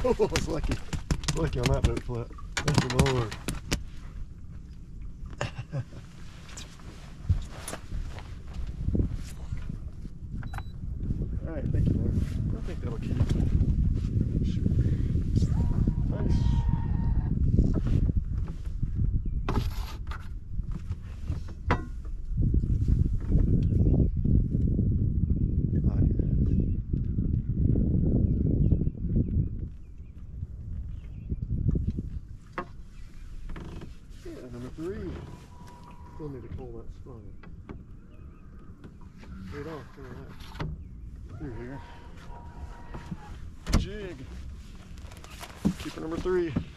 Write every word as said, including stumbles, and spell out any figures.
Oh, I was lucky. Lucky on that boat flip. Thank you, Lord. Alright, thank you, Lord. I think that'll keep. Nice. Number three. Still need to pull that spine. Right off, look at that. Through here. Jig. Keeper number three.